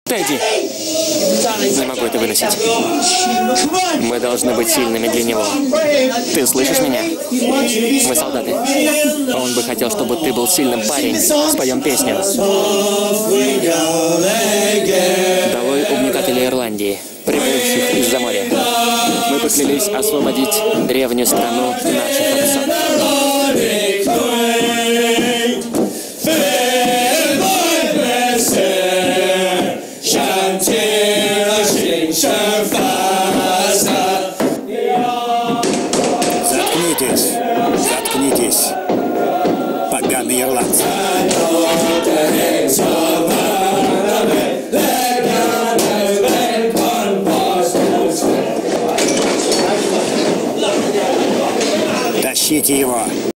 Тедди! Не могу это выносить. Мы должны быть сильными для него. Ты слышишь меня? Мы солдаты. Он бы хотел, чтобы ты был сильным парень. Споем песню. Долой угнетателей Ирландии, прибывших из-за моря. Мы поклялись освободить древнюю страну наших отцов. Заткнитесь! Заткнитесь! Поганые ирландцы! Тащите его!